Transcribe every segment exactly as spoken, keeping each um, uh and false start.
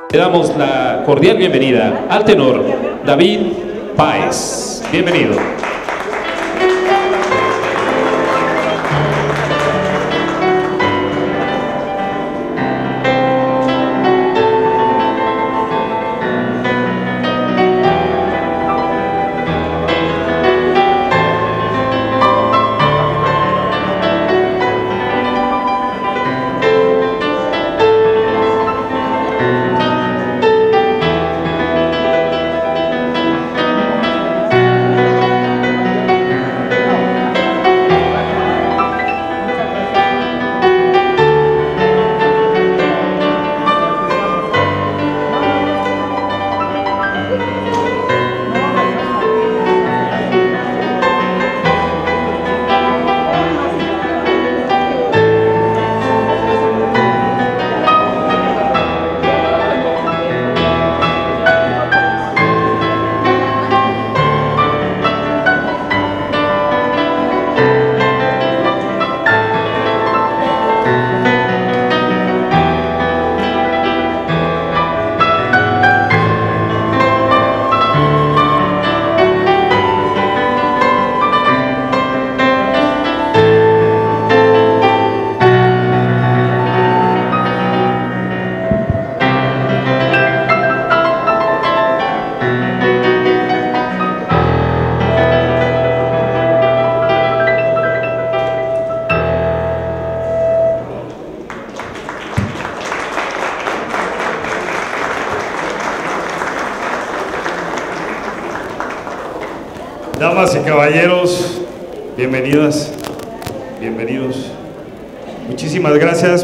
Le damos la cordial bienvenida al tenor David Páez. Bienvenido. Damas y caballeros, bienvenidas, bienvenidos. Muchísimas gracias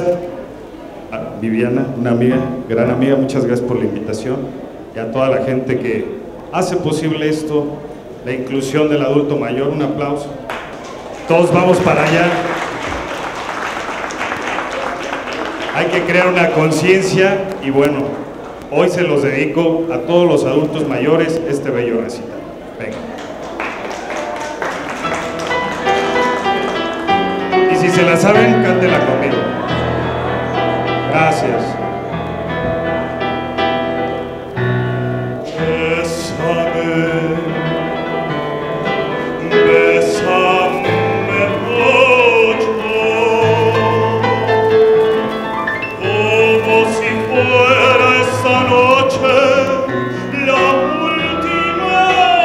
a Viviana, una amiga, gran amiga, muchas gracias por la invitación, y a toda la gente que hace posible esto, la inclusión del adulto mayor. Un aplauso. Todos vamos para allá. Hay que crear una conciencia y bueno, hoy se los dedico a todos los adultos mayores este bello recital. Venga. Si se la saben, cántela conmigo. Gracias. Bésame, bésame mucho, como si fuera esta noche la última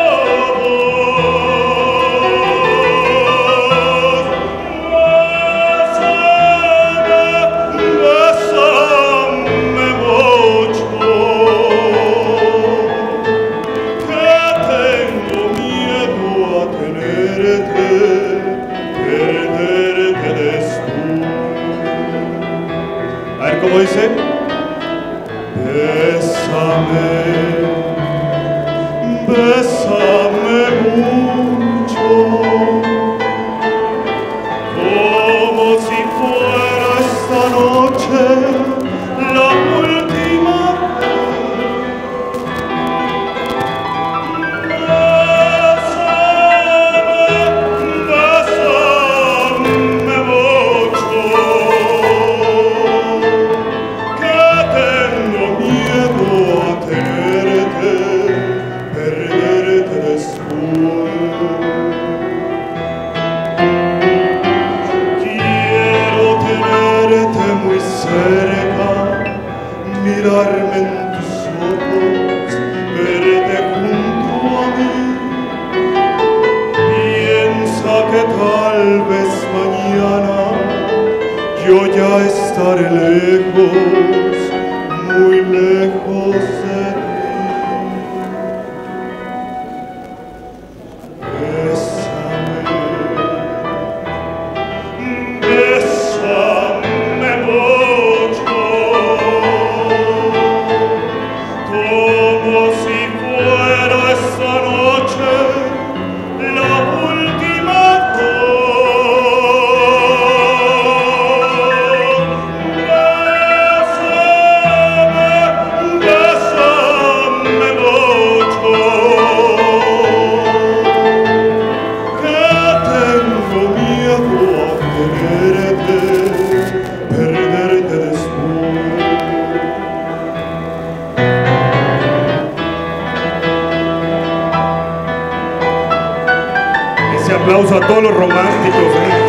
¿cómo dice? Bésame, bésame mucho, como si fuera esta noche la última vez. Bésame, bésame mucho, mirarme en tus ojos, verte junto a mí. Piensa que tal vez mañana yo ya estaré lejos, muy lejos de ti. Bésame, bésame mucho, como si fuera esta noche la última vez. Bésame, bésame. románticos, ¿eh?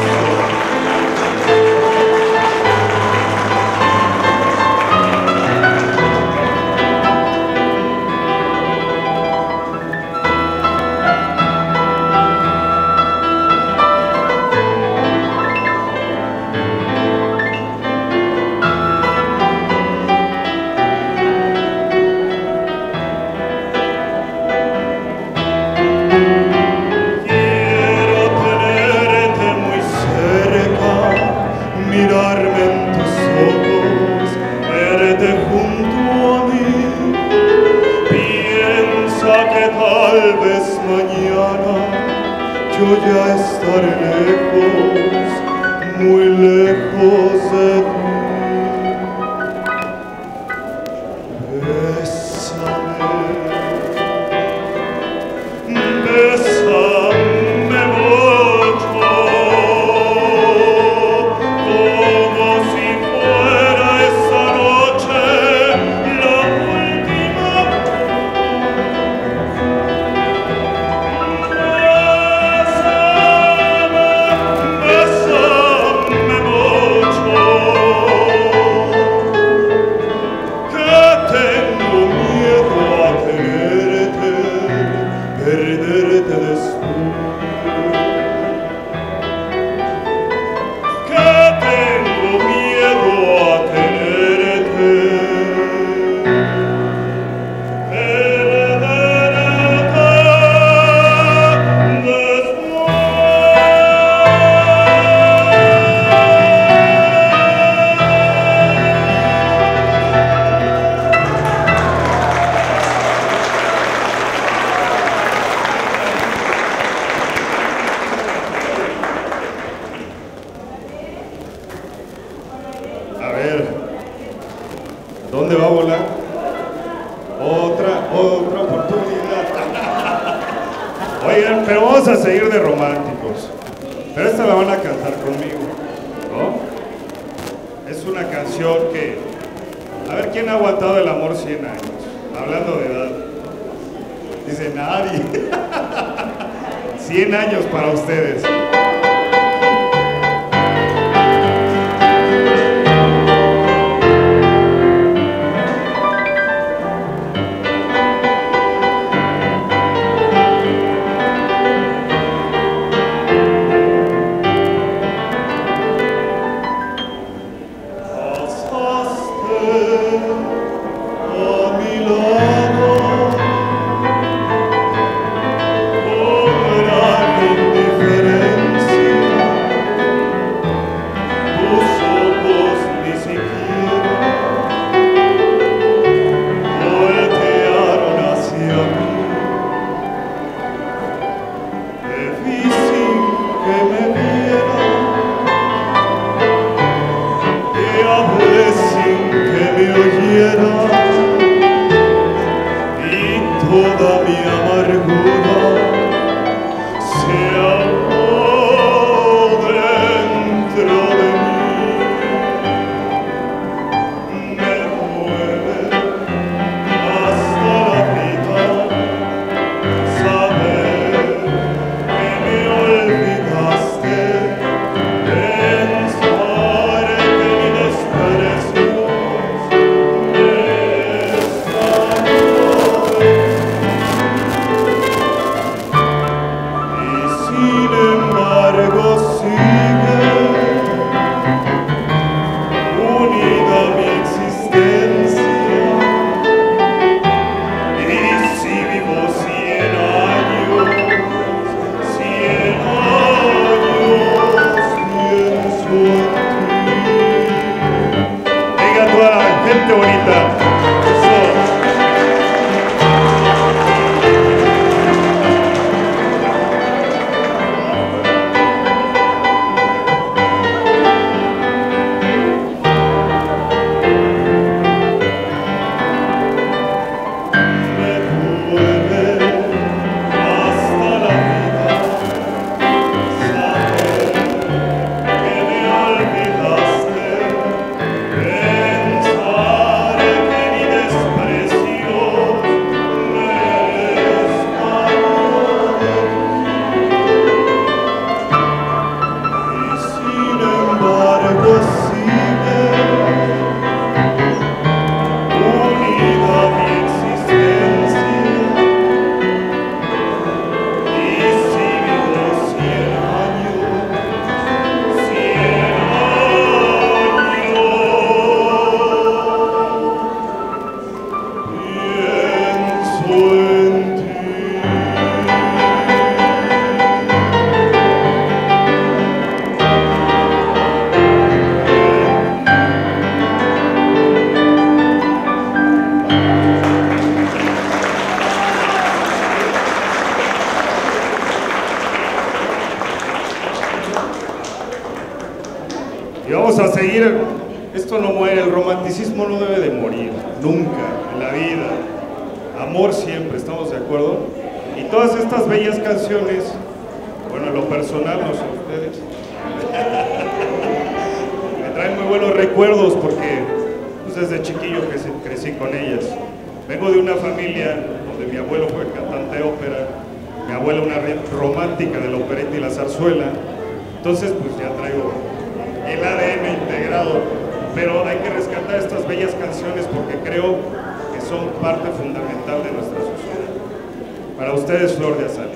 Yo ya estaré lejos, muy lejos de ti. Bésame, bésame mucho, como si fuera esta noche la última. Perderte después, que tengo miedo a tenerte, perderte después. A ver, ¿dónde va a volar? Otra, otra oportunidad. Oigan, pero vamos a seguir de románticos. Pero esta la van a cantar conmigo, ¿no? Es una canción que... A ver, ¿quién ha aguantado el amor cien años? Hablando de edad. Dice, nadie. cien años para ustedes. Indiferente Y vamos a seguir, esto no muere, el romanticismo no debe de morir, nunca, en la vida. Amor siempre, ¿estamos de acuerdo? Y todas estas bellas canciones, bueno, en lo personal, no sé ustedes, me traen muy buenos recuerdos porque pues, desde chiquillo crecí, crecí con ellas. Vengo de una familia donde mi abuelo fue cantante de ópera, mi abuela una romántica de la opereta y la zarzuela, entonces pues ya traigo el A D N integrado, pero hay que rescatar estas bellas canciones porque creo que son parte fundamental de nuestra sociedad. Para ustedes, Flor de Azalea.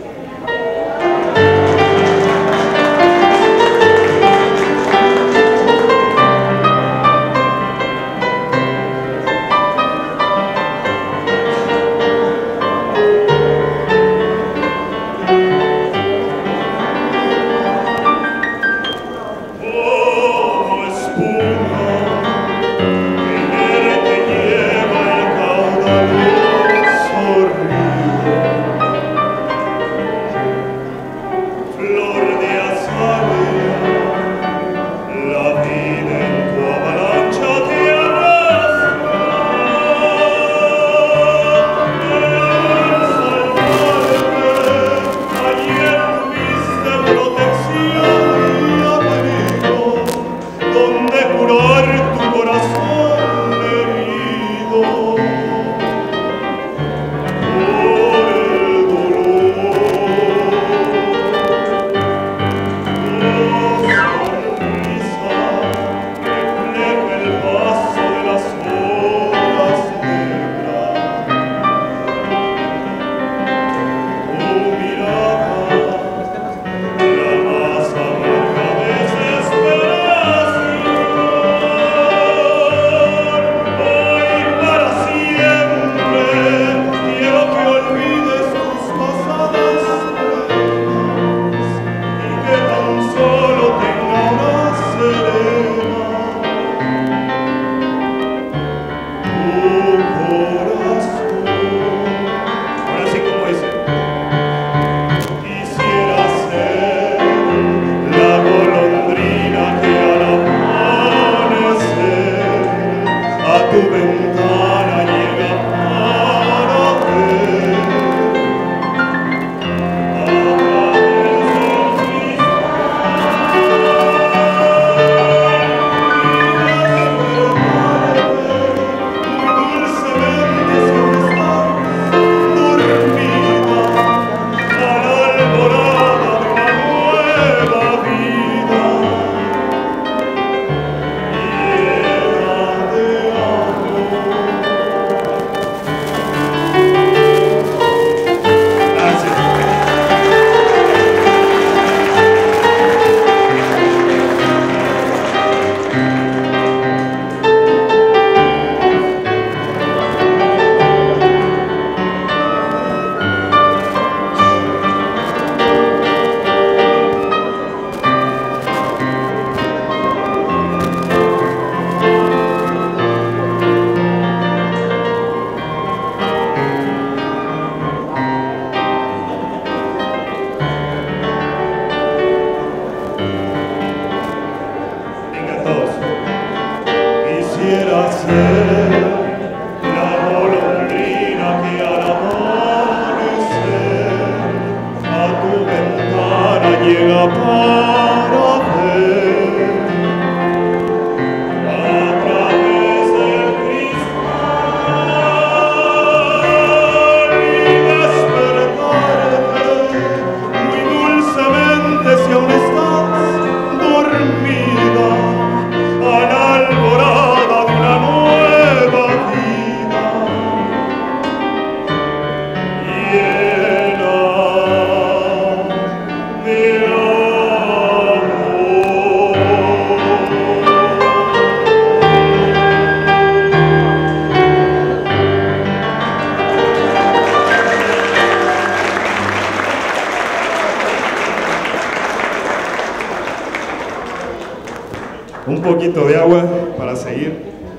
Un poquito de agua para seguir.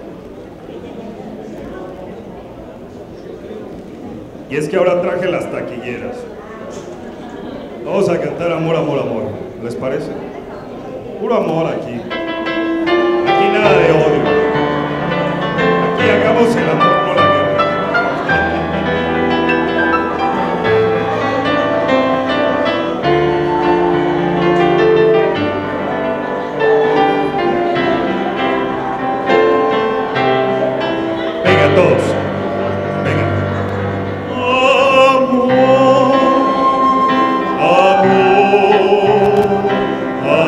Y es que ahora traje las taquilleras. Vamos a cantar amor, amor, amor. ¿Les parece? Puro amor aquí.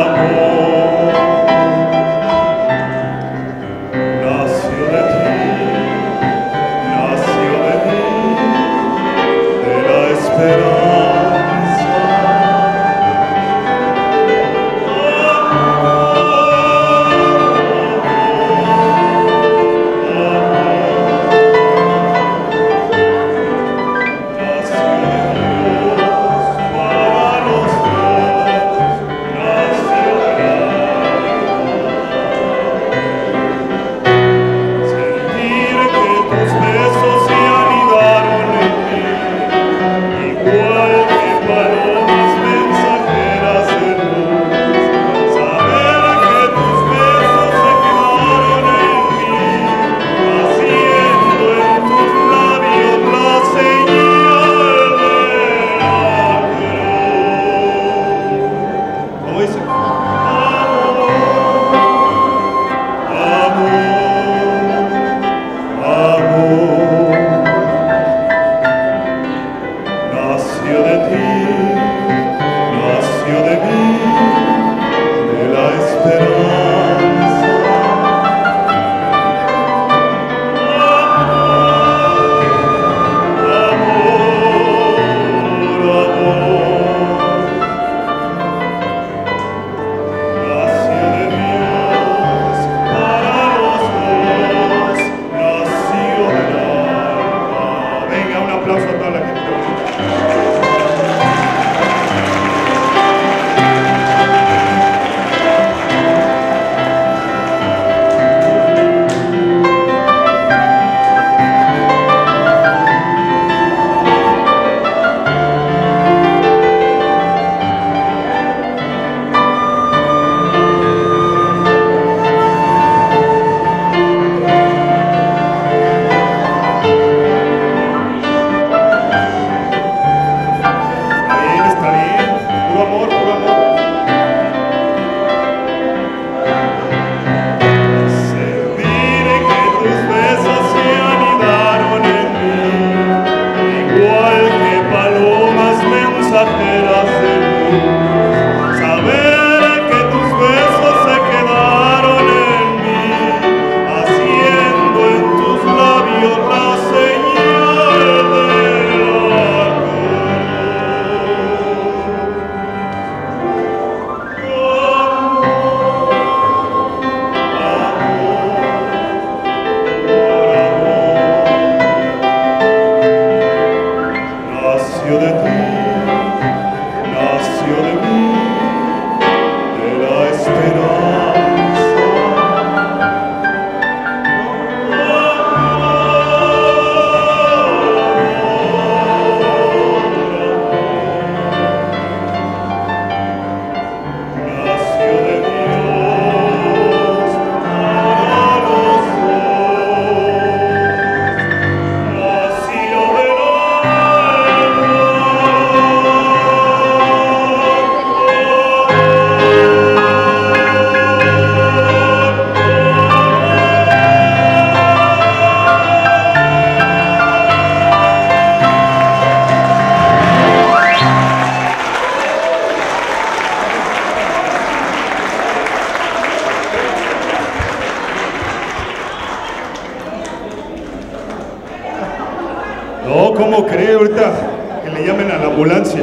No, ¿cómo cree ahorita que le llamen a la ambulancia?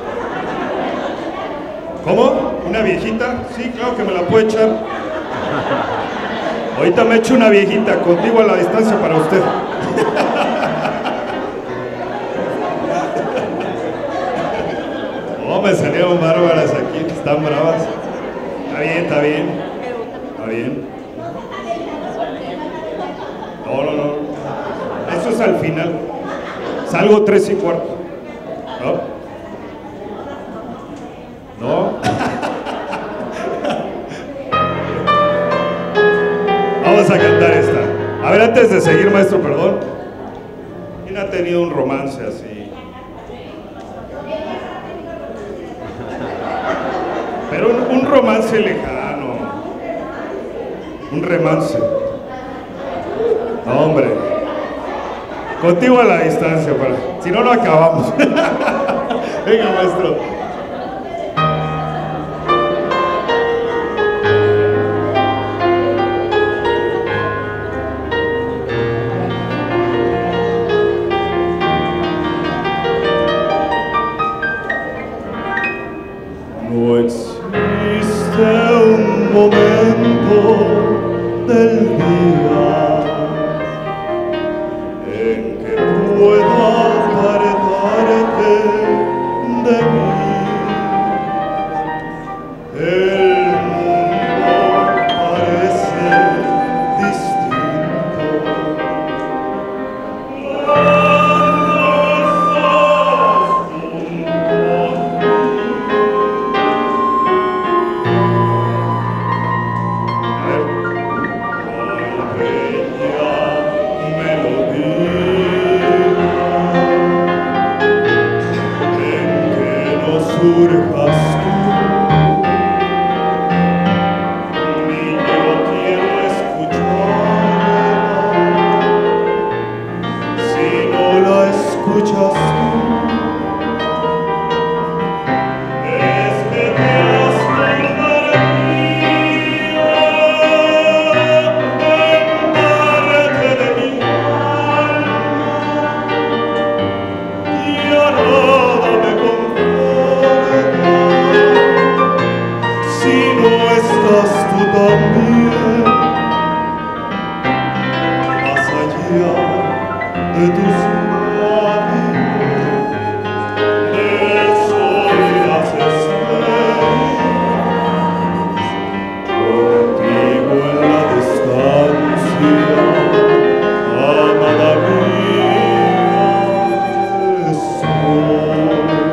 ¿Cómo? ¿Una viejita? Sí, claro que me la puede echar. Ahorita me echo una viejita, contigo a la distancia para usted. Oh, me salieron bárbaras aquí, están bravas. Está bien, está bien. Está bien. No, no, no. Eso es al final. Salgo tres y cuarto. ¿No? ¿No? Vamos a cantar esta. A ver, antes de seguir, maestro, perdón. ¿Quién ha tenido un romance así? Pero un, un romance lejano. Un romance. No, hombre. Contigo a la distancia, para, si no, no acabamos. Venga, maestro. momento del día en que pueda apartarte de mí. El mundo parece distinto surjas tú, ni yo quiero escucharla, si no la escuchas tú, es que te has convertido en parte de mi alma, y a nada me conformo si no estás tú también, más allá de tus labios, del sol y las estrellas, contigo en la distancia, amada mía, estoy.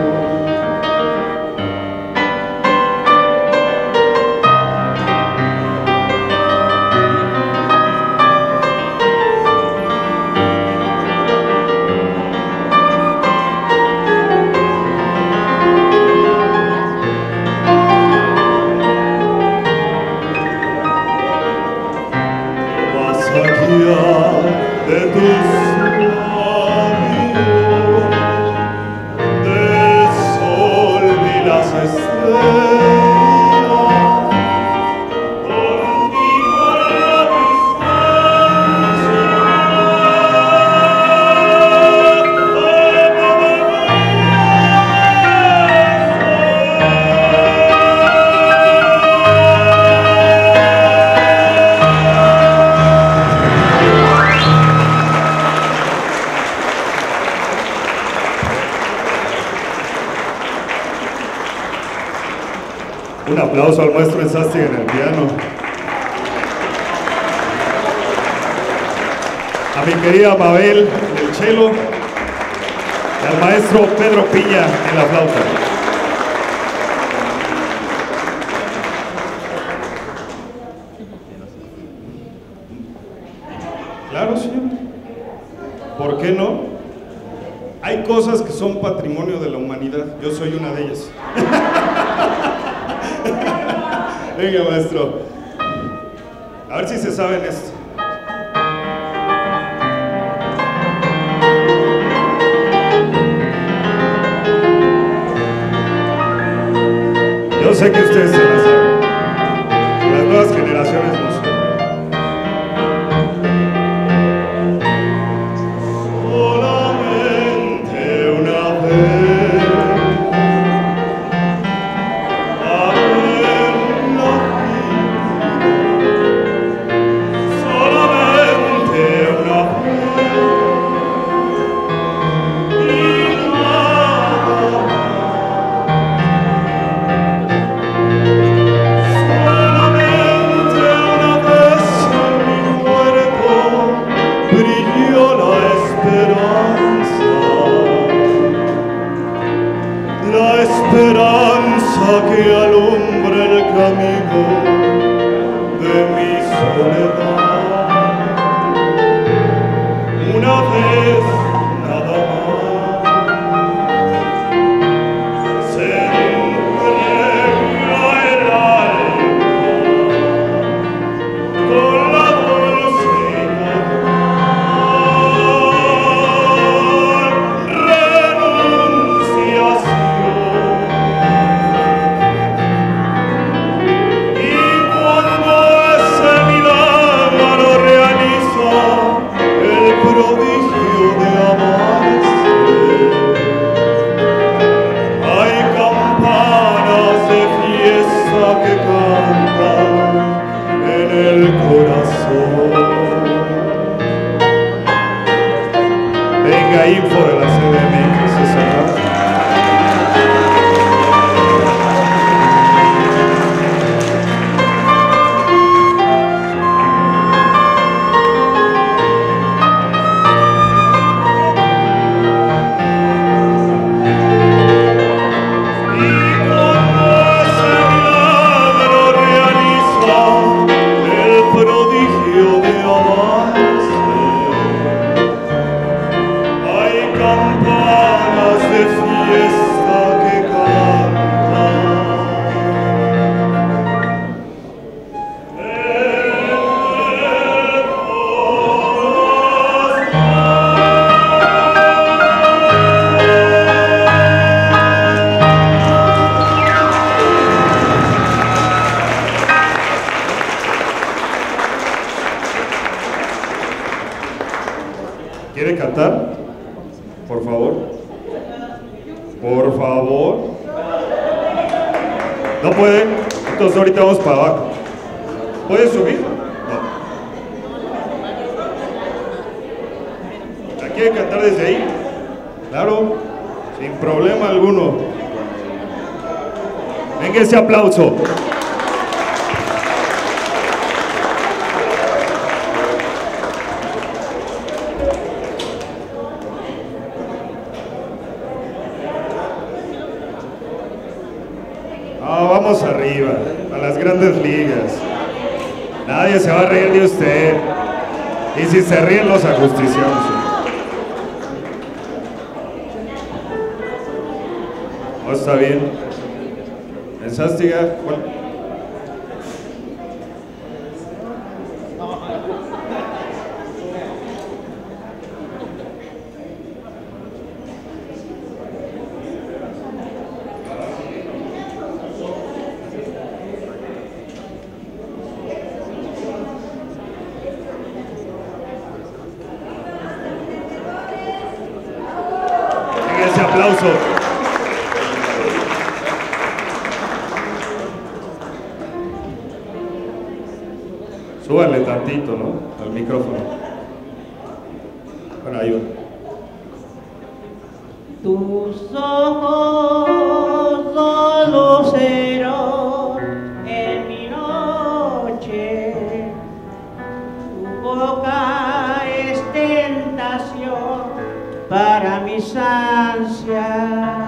Más allá de tus labios, del sol y las estrellas, contigo en la distancia, un aplauso al maestro Ensastig en el piano. A mi querida Mabel en el cello y al maestro Pedro Piña en la flauta. Claro, señor. ¿Por qué no? Hay cosas que son patrimonio de la humanidad. Yo soy una de ellas. Venga, maestro. A ver si se saben esto. Yo sé que ustedes se la saben. Las nuevas generaciones no saben. Solamente una vez haberlo vivido. Solamente una vez y nada más. cantar? Por favor. Por favor. ¿No puede? Entonces ahorita vamos para abajo. ¿Puede subir? No. ¿La quiere cantar desde ahí? Claro, sin problema alguno. Venga ese aplauso. No, vamos arriba, a las grandes ligas. Nadie se va a reír de usted. Y si se ríen, los ajusticiamos. No está bien. ¿Pensaste ya? Bueno. Ese aplauso. Súbale tantito, ¿no? Al micrófono. Bueno, ahí va. Tus ojos son luceros en mi noche, tu boca es tentación para mis ansias.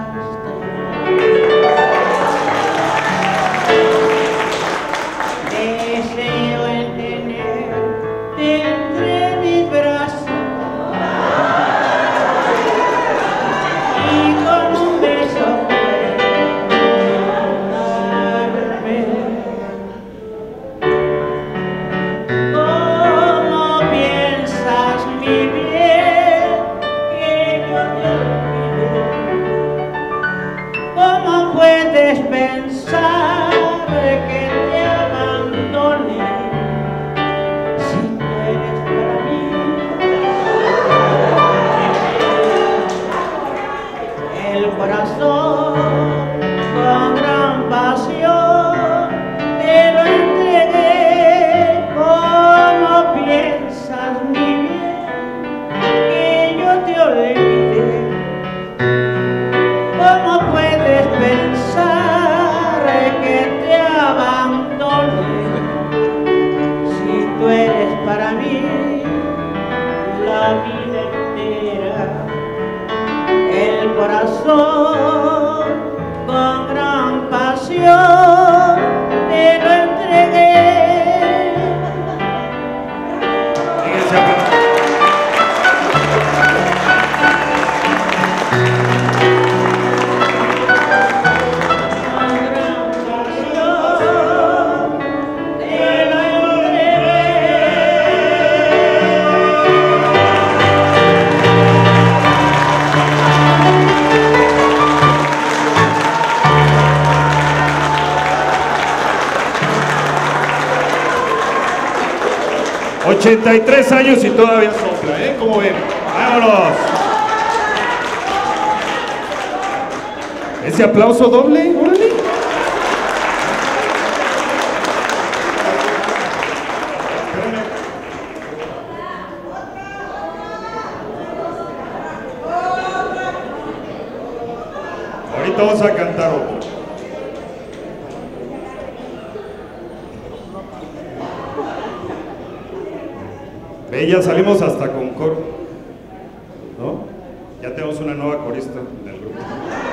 Deseo en tenerte entre mis brazos y con un beso darme. ¿Cómo piensas mi bien que yo te olvide? ¿Cómo puedes pensar que te abandone si tú eres para mí el corazón? Con gran pasión te lo entregué. ¿Cómo piensas mi bien que yo te olvide? ¿Cómo puedes pensar que te abandone si tú eres para mí la vida entera? El corazón con gran pasión te lo entregué. Ese aplauso. ochenta y tres años y todavía sopla, ¿eh? ¿Cómo ven? ¡Vámonos! ¿Ese aplauso doble? ¡Órale! Ahorita vamos a cantar otro. Ve, ya salimos hasta con coro, ¿no? Ya tenemos una nueva corista en el grupo.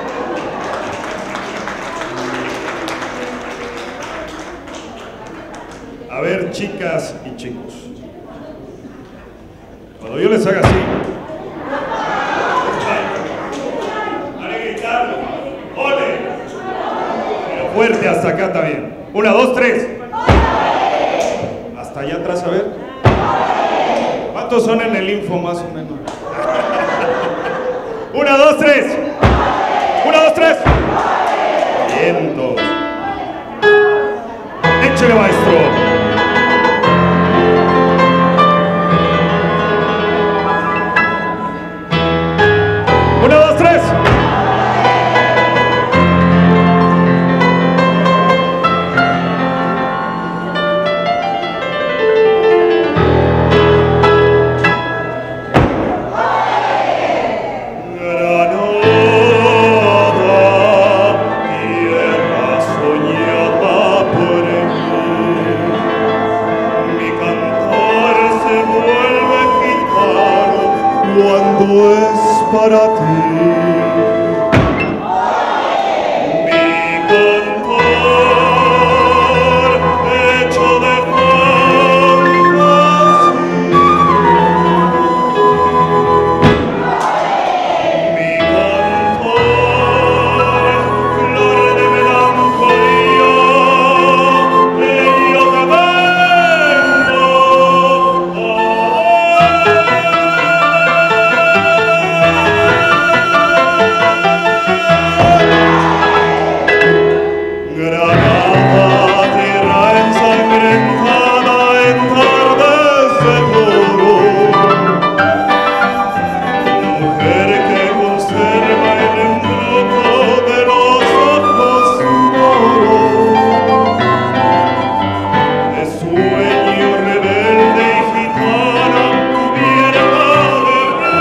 A ver, chicas y chicos, cuando yo les haga así, van a gritar, ¡ole! Pero fuerte hasta acá también. Una, dos, tres. Hasta allá atrás, a ver. ¿Cuántos son en el info más o menos? Una, dos, tres. Una, dos, tres. Vientos. Échale, maestro. todo es para ti. Mi cantor hecho de fantasía, mi cantor flor de melancolía, que yo te vengo a Granada, tierra ensangrentada en tardes de toro, mujer que conserva el embrujo de los ojos moros, de sueño rebelde y gitana cubierta de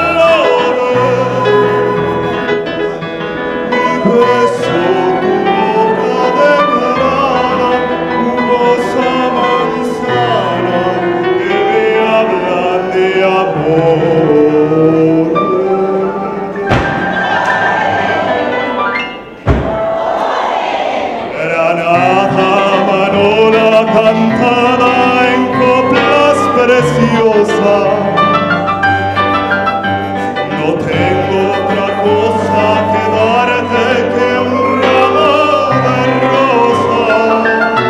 flores, mi beso manzana que me hablan de amor. Granada, manola cantada en coplas preciosas, no tengo otra cosa que darte que un ramo de rosas,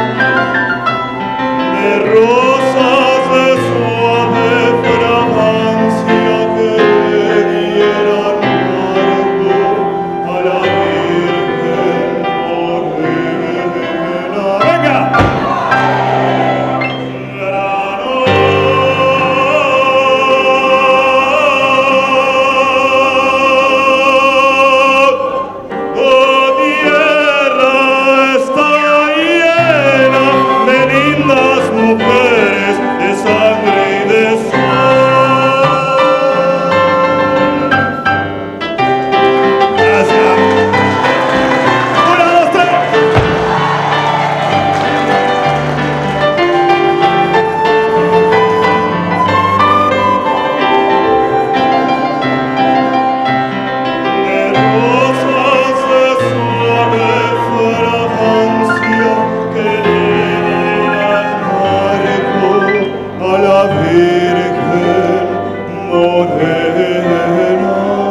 de rosas de suave fragancia que le dieran algo a la Virgen Morena. ¡Venga! Oh, tierra está llena de lindas mujeres de sangre y de sol. Gracias. Una, dos, tres. De rosas de suave fragancia que le dieran marco a la Virgen Morena.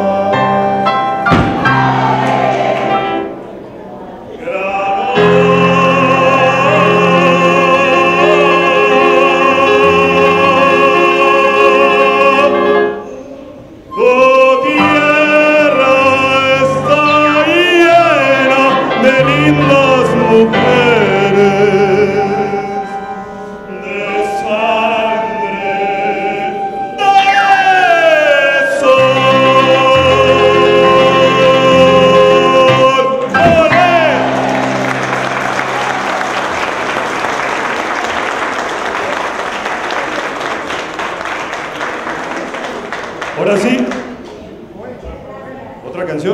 Oh, tierra está llena de lindas mujeres de sangre de sol. ¡Olé! Ahora sí, otra canción.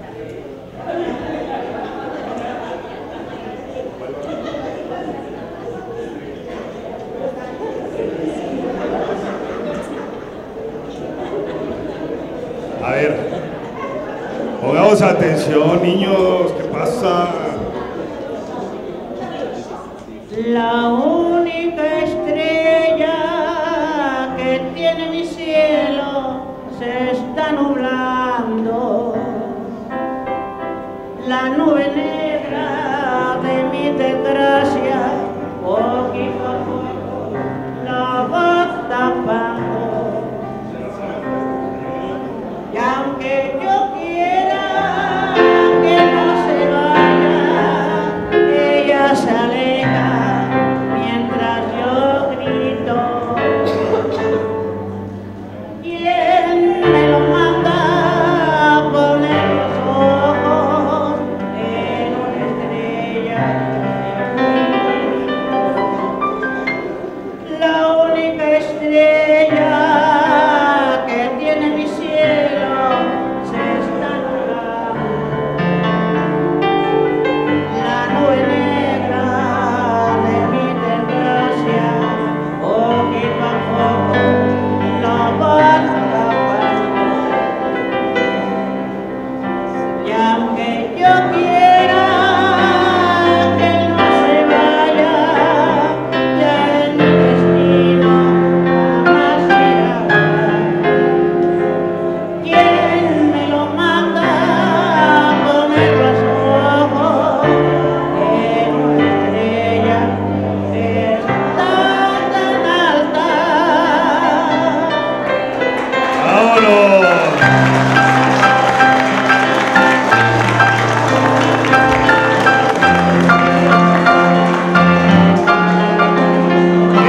A ver, pongamos atención, niños, ¿qué pasa? La única estrella que tiene mi cielo se está nublando. La nube negra de mi desgracia, poquito a poco la va tapando. Y aunque yo quiera que no se vaya, ella se aleja mientras yo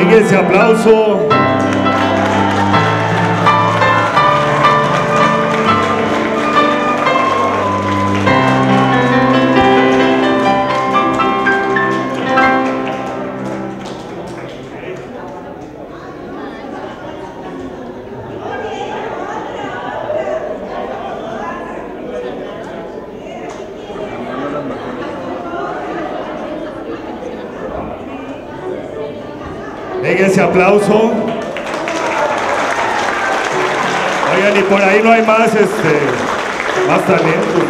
Venga ese aplauso. Venga ese aplauso. Oigan, y por ahí no hay más, este, más talento.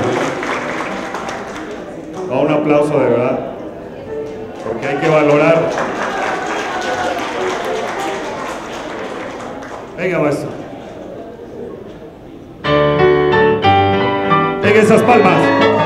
No, un aplauso de verdad, porque hay que valorar. Venga, maestro. Venga esas palmas.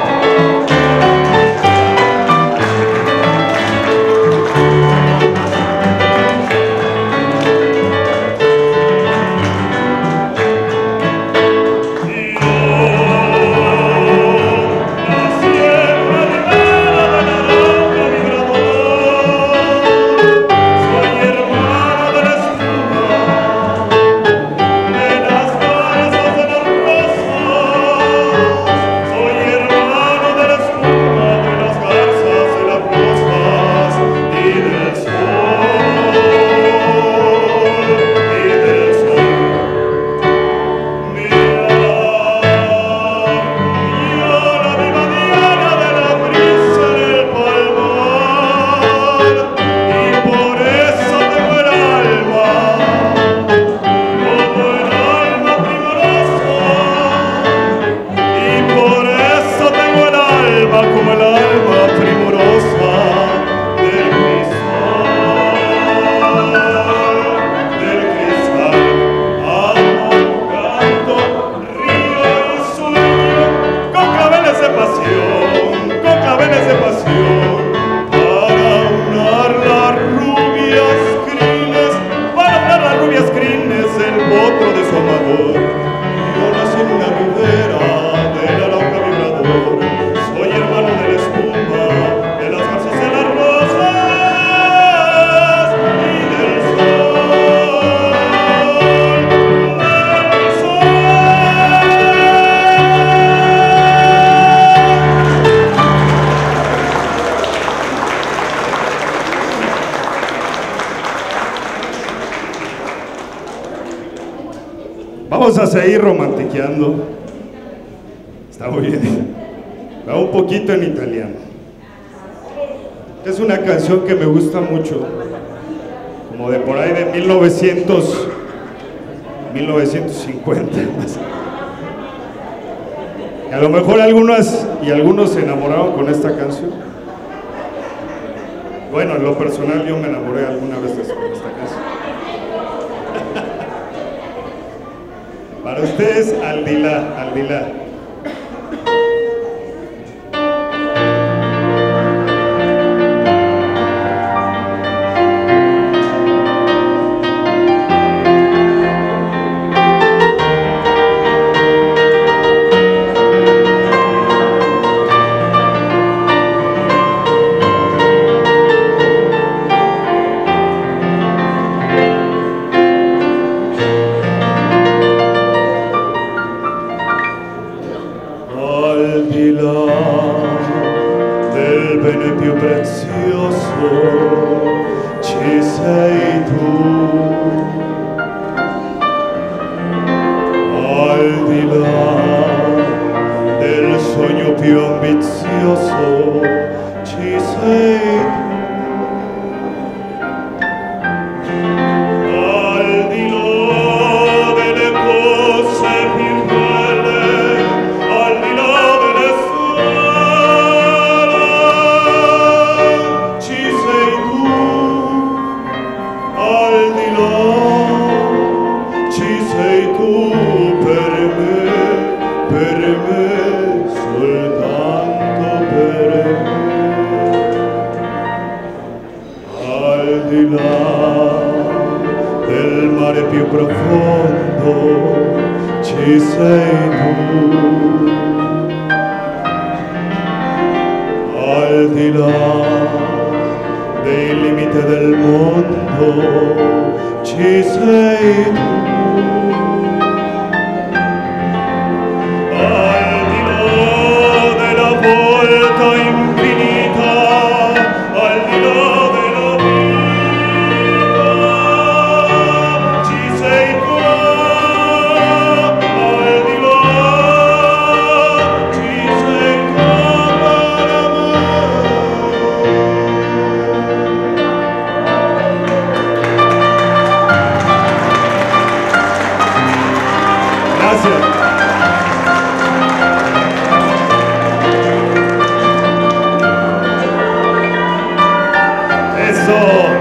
Vamos a seguir romantiqueando. Está muy bien. Va un poquito en italiano. Es una canción que me gusta mucho, como de por ahí de mil novecientos, mil novecientos cincuenta. A lo mejor algunas y algunos se enamoraron con esta canción. Bueno, en lo personal yo me enamoré alguna vez de esta canción. Para ustedes, Aldila, Aldila. Del bene più prezioso ci sei tu, al di là del sogno più ambizioso ci sei tu. Del mare più profondo ci sei tu, al di là dei limiti límite del mundo ci sei tu. Al di là della volta infinita, al di là della vita, ci sei tu. Al di là, ci sei tu para me. Gracias. Eso.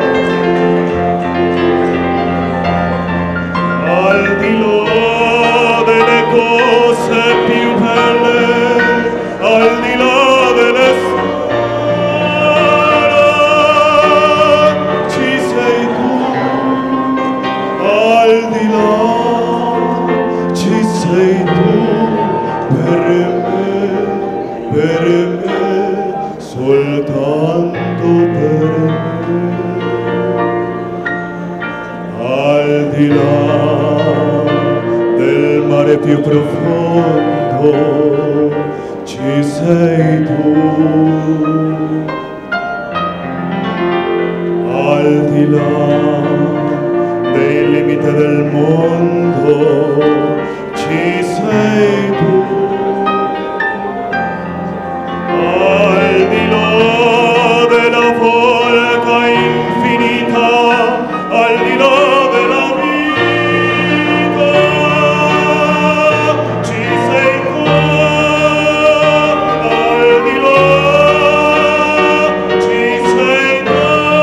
Al di là delle cose più belle, al di là delle strade, ci sei tu. Al di là, ci sei tu per me, per me, soltanto per me. Al di là del mare più profondo, ci sei tu. Al di là dei limiti del mondo, ci sei tu. Al di là della volta infinita, al di là della vita, ci sei tu. Al di là, ci sei tu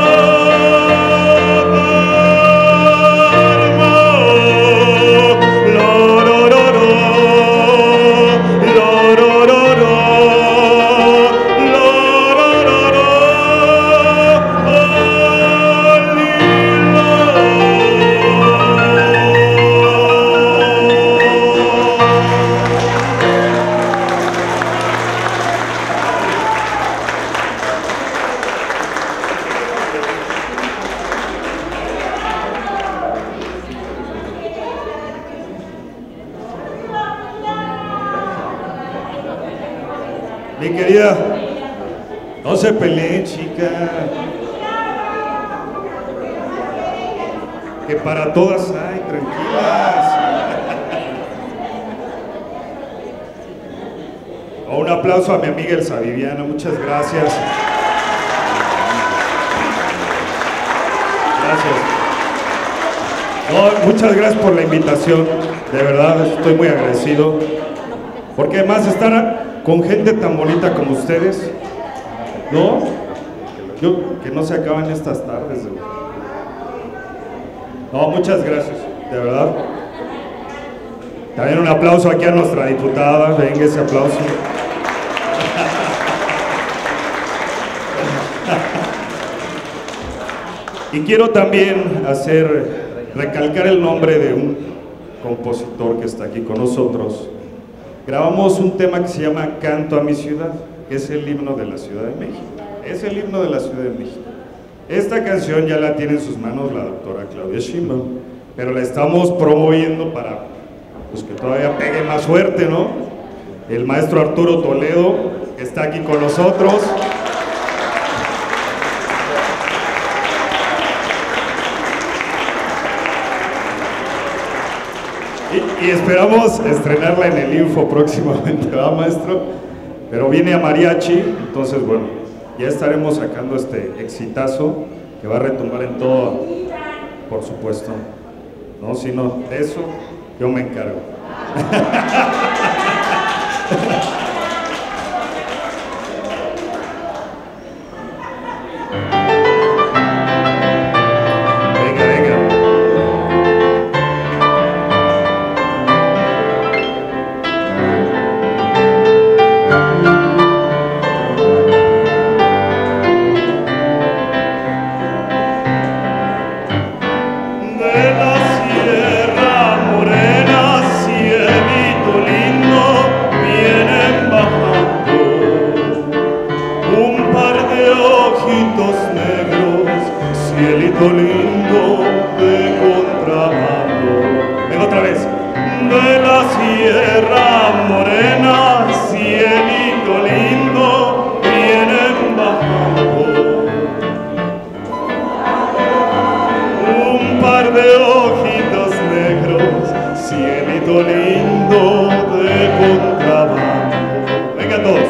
per me. La la la la, la la la la, la la la la, al di là. Mi querida, no se peleen, chica. Que para todas hay, tranquilas. Oh, un aplauso a mi amiga Elsa Viviana, muchas gracias. Gracias. No, muchas gracias por la invitación, de verdad estoy muy agradecido. Porque además estar con gente tan bonita como ustedes, ¿no? Yo, que no se acaban estas tardes. ¿No? No, muchas gracias, de verdad. También un aplauso aquí a nuestra diputada, venga ese aplauso. Y quiero también hacer, recalcar el nombre de un compositor que está aquí con nosotros. Grabamos un tema que se llama Canto a mi ciudad, que es el himno de la Ciudad de México. Es el himno de la Ciudad de México. Esta canción ya la tiene en sus manos la doctora Claudia Sheinbaum, pero la estamos promoviendo para pues, que todavía pegue más fuerte, ¿no? El maestro Arturo Toledo, que está aquí con nosotros. Y, y esperamos estrenarla en el Info próximamente, ¿verdad, maestro? Pero viene a mariachi, entonces bueno, ya estaremos sacando este exitazo que va a retumbar en todo, por supuesto. No, sino de eso yo me encargo. Venga, venga. Vienen de contrabando. Venga otra vez. De la Sierra Morena, cielito lindo, vienen bajando un par de ojitos negros, cielito lindo de contrabando. Venga todos.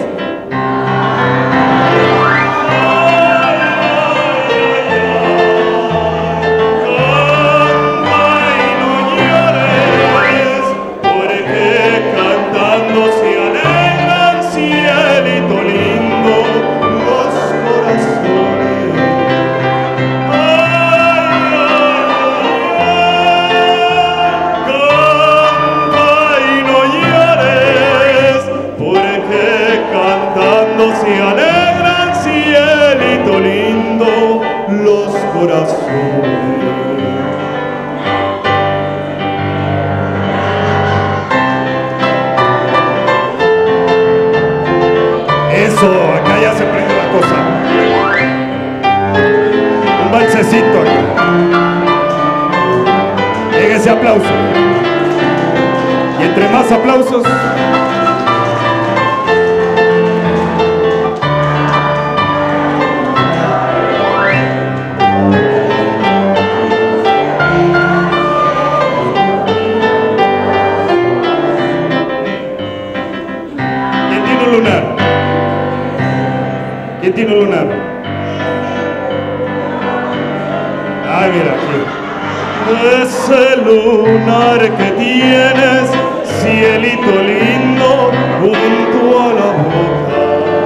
Se alegran, cielito lindo, los corazones. Eso, acá ya se prende la cosa. Un balsecito acá. Llega ese aplauso. Y entre más aplausos, ¿quién tiene un lunar? Ay, mira aquí. Ese lunar que tienes, cielito lindo, junto a la boca.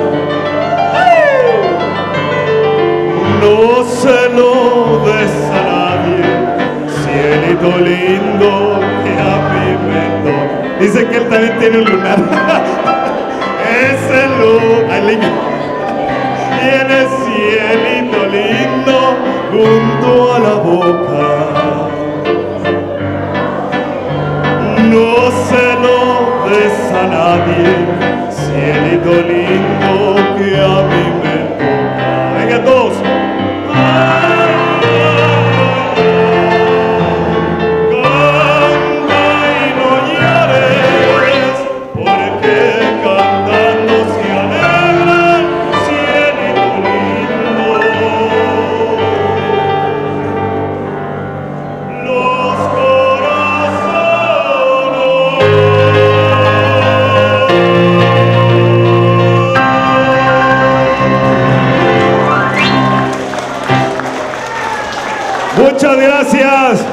No se lo des a nadie, cielito lindo, que a mí me toca. Dice que él también tiene un lunar. Ese lunar. Tiene cielito lindo junto a la boca. No se lo des a nadie, cielito lindo que a mí me toca. Venga todos. Muchas gracias.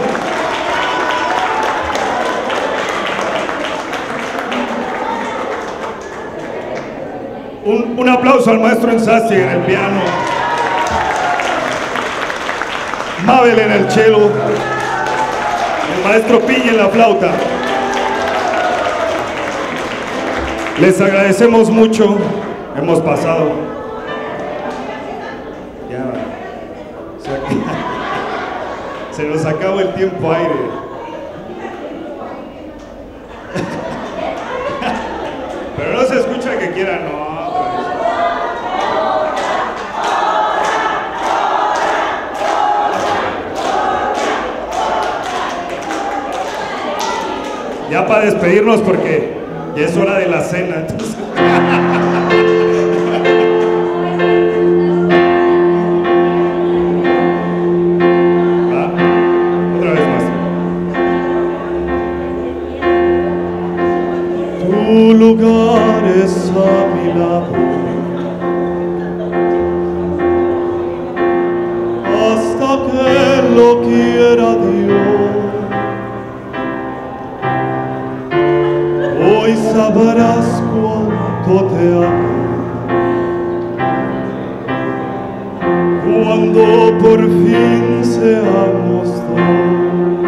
Un, un aplauso al maestro Ensassi en el piano, Mabel en el cello, el maestro Piña en la flauta. Les agradecemos mucho, hemos pasado. Ya, se, se nos acabó el tiempo aire. Pero no se escucha que quieran, no. Ya para despedirnos porque ya es hora de la cena, entonces. Ah, otra vez más. Tu lugar es a mi lado, hasta que lo quiera Dios. Hoy sabrás cuánto te amo, cuando por fin seamos dos.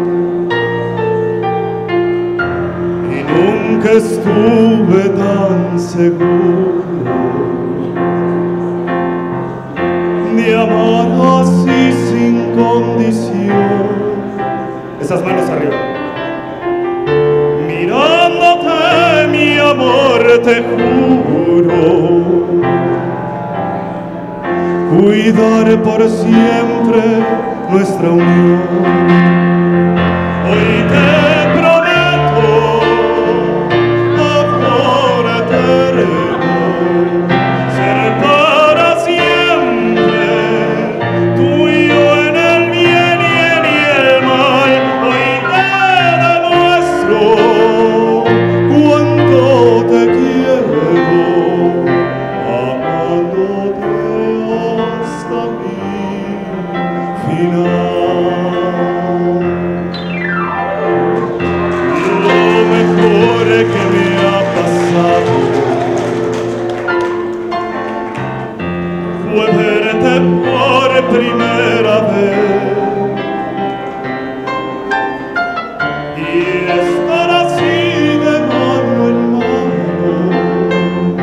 Y nunca estuve tan seguro de amar así sin condición. Esas manos arriba. Mirándote, mi amor, te juro cuidar por siempre nuestra unión. Hoy te prometo amor eterno, ser para siempre tuyo en el bien y en el mal. Hoy te demuestro cuánto te quiero, amándote hasta mi final. Que me ha pasado fue verte por primera vez y estar así de mano en mano.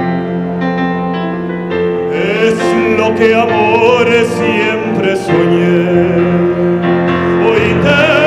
Es lo que amores siempre soñé. Hoy te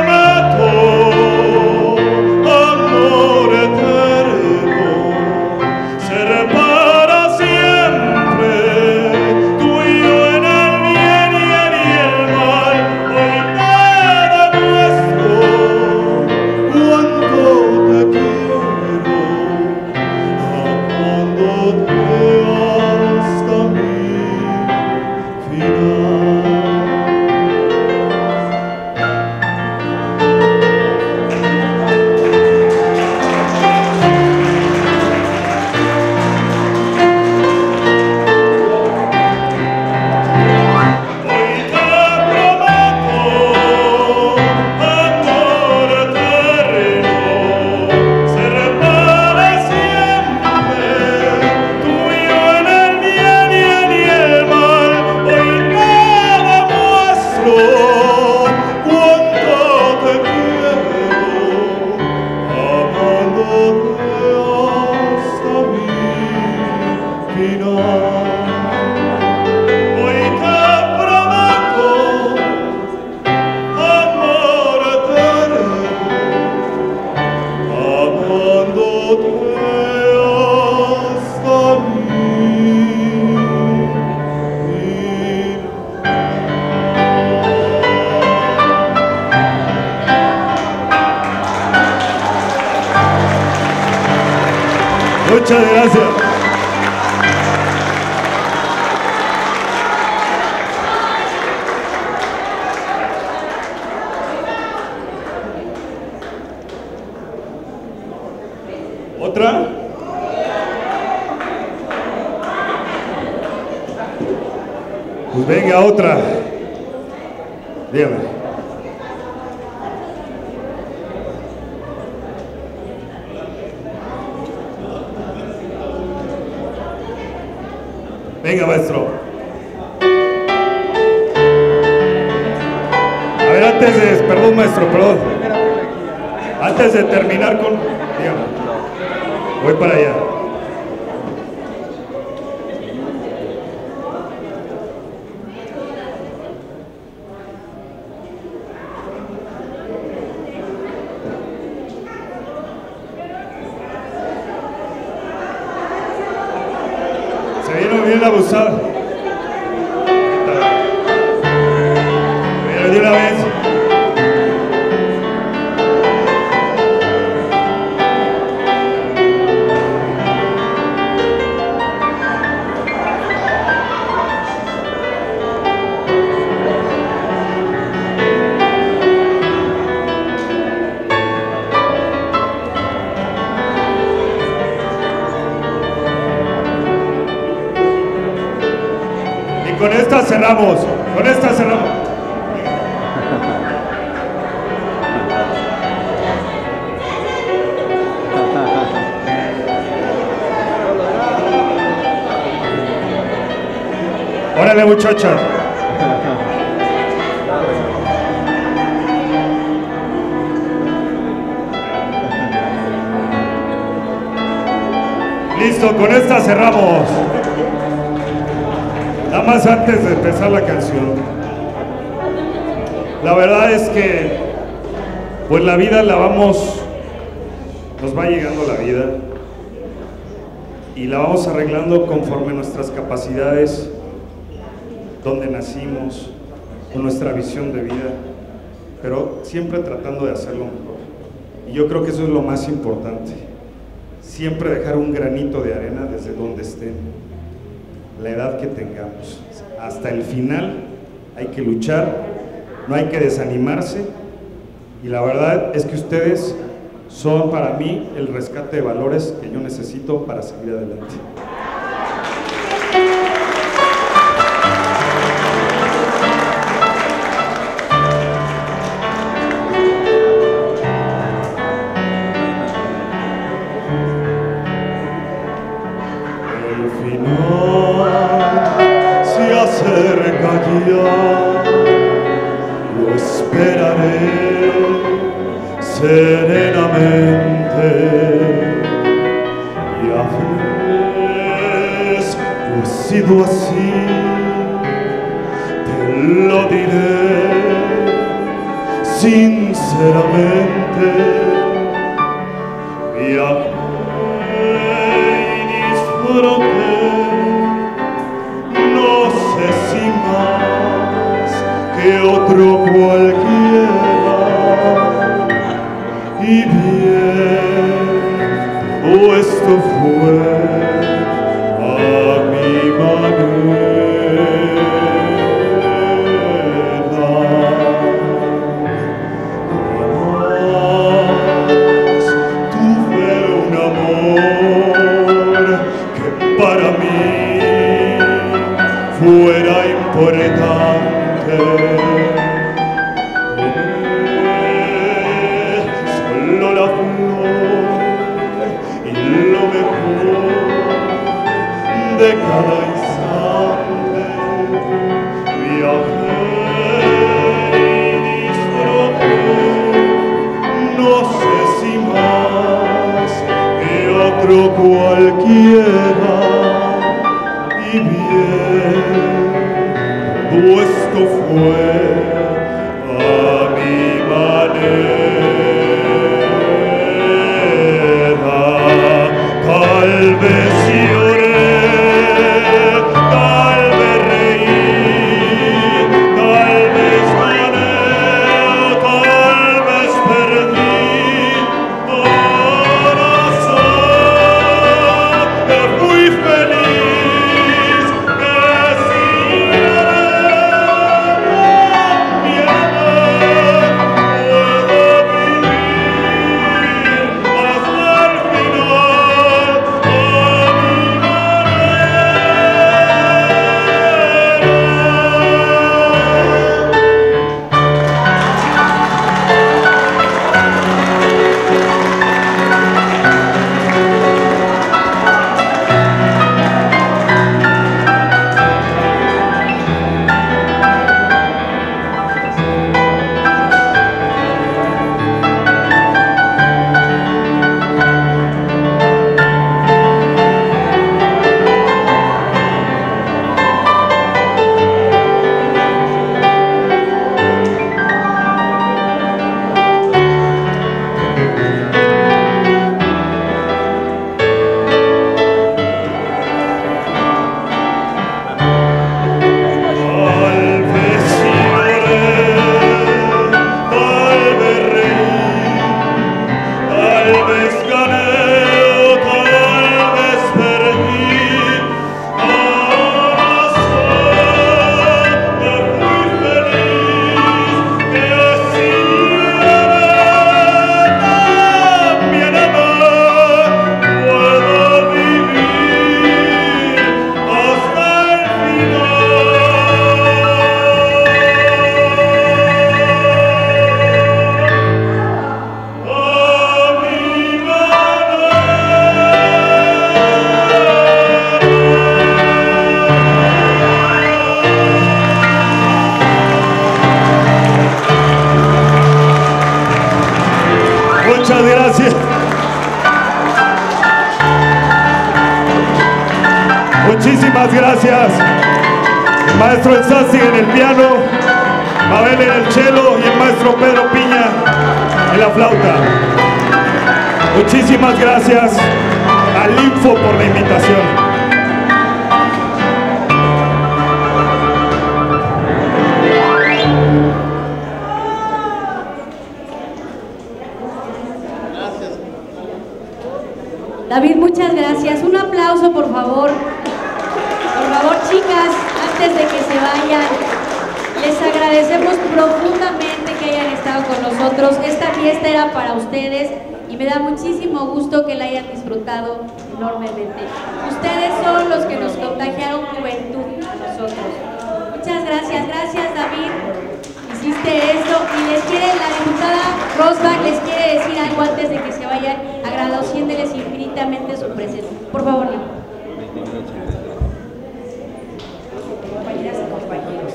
muchas gracias. ¿Otra? Pues venga, otra. Dígame. Venga, maestro. A ver, antes de... Perdón, maestro, perdón. Antes de terminar con... Dígame. Voy para allá. Se vino bien abusado. Pero de una vez. Con esta cerramos, con esta cerramos. Órale, muchachos. Listo, con esta cerramos. Nada más antes de empezar la canción, la verdad es que pues la vida la vamos, nos va llegando la vida y la vamos arreglando conforme nuestras capacidades, donde nacimos, con nuestra visión de vida, pero siempre tratando de hacerlo mejor. Y yo creo que eso es lo más importante, siempre dejar un granito de arena desde donde estén, la edad que tengamos. Hasta el final hay que luchar, no hay que desanimarse, y la verdad es que ustedes son para mí el rescate de valores que yo necesito para seguir adelante. El final se acerca ya, lo esperaré serenamente, y a veces yo he sido así, te lo diré sinceramente. Viajé y disfruté, no sé si más que otro cualquiera, y bien, o esto fue a mi manera. Jamás tuve un amor que para mí fuera importante. Solo la flor y lo mejor de cada instante. Viajé y disfruté, no sé si más que otro cualquiera, y bien, todo esto fue a mi manera. Tal vez lloré, tal vez reí, tal vez gané, tal vez perdí. Ahora sé que fui feliz, que si Muchas gracias. Muchísimas gracias. El maestro El Sassi en el piano, Mabel en el cello y el maestro Pedro Piña en la flauta. Muchísimas gracias al Info por la invitación. David, muchas gracias. Un aplauso, por favor. Por favor, chicas, antes de que se vayan, les agradecemos profundamente que hayan estado con nosotros. Esta fiesta era para ustedes y me da muchísimo gusto que la hayan disfrutado enormemente. Ustedes son los que nos contagiaron juventud a nosotros. Muchas gracias. Gracias, David. Hiciste esto y les quiere, la diputada Rosbach les quiere decir algo antes de que se vayan, agradeciéndoles infinitamente su presencia. Por favor, Lili. Compañeras y compañeros.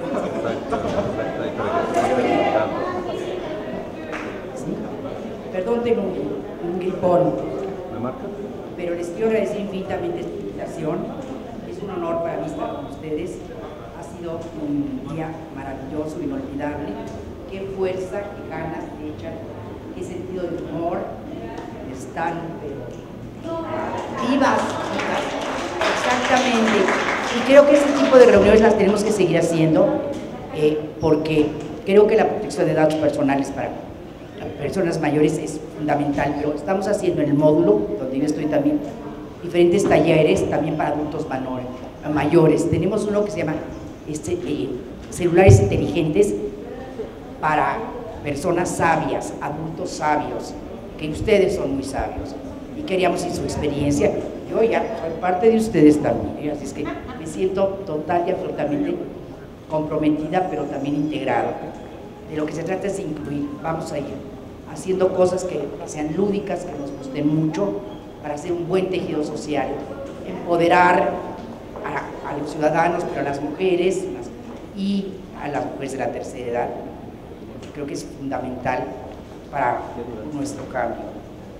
Perdón, tengo un, un gripón, pero les quiero agradecer infinitamente esta invitación. Es un honor para mí estar con ustedes. Ha sido un día maravilloso, inolvidable. Qué fuerza, qué ganas de echar, qué sentido de humor. Están, pero vivas, vivas. Exactamente. Y creo que ese tipo de reuniones las tenemos que seguir haciendo, eh, porque creo que la protección de datos personales para personas mayores es fundamental, pero estamos haciendo en el módulo, donde yo estoy también, diferentes talleres también para adultos mayores. Tenemos uno que se llama este, eh, celulares inteligentes para personas sabias, adultos sabios, que ustedes son muy sabios y queríamos en su experiencia. Yo ya soy parte de ustedes también, así es que me siento total y absolutamente comprometida, pero también integrada. De lo que se trata es de incluir, vamos a ir haciendo cosas que sean lúdicas, que nos gusten mucho, para hacer un buen tejido social, empoderar a, a los ciudadanos, pero a las mujeres y a las mujeres de la tercera edad. Creo que es fundamental para nuestro cambio.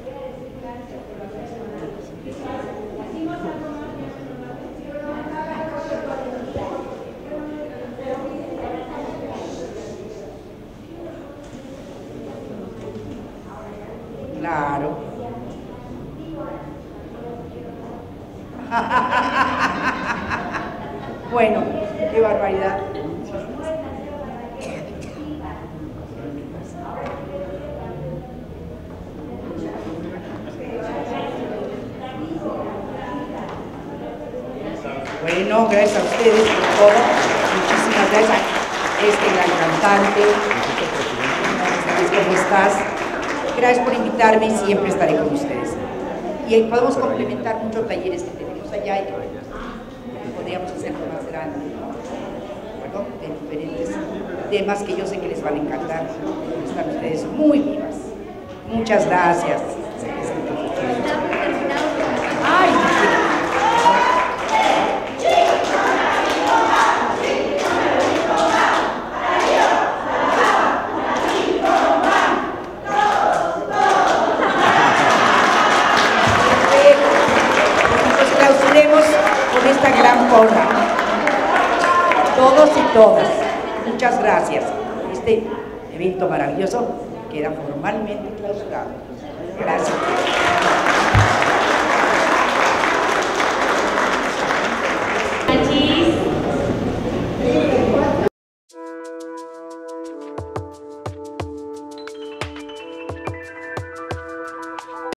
Claro. Bueno, qué barbaridad. Bueno, gracias a ustedes por todo. Muchísimas gracias a este gran cantante. ¿Cómo estás? Gracias por invitarme y siempre estaré con ustedes. Y ahí podemos complementar muchos talleres que tenemos allá y que podríamos hacerlo más grande, ¿no? De diferentes temas que yo sé que les van a encantar. Están ustedes muy vivas. Muchas gracias. Ay, con esta gran porra, todos y todas, muchas gracias. Este evento maravilloso queda formalmente clausurado. Gracias.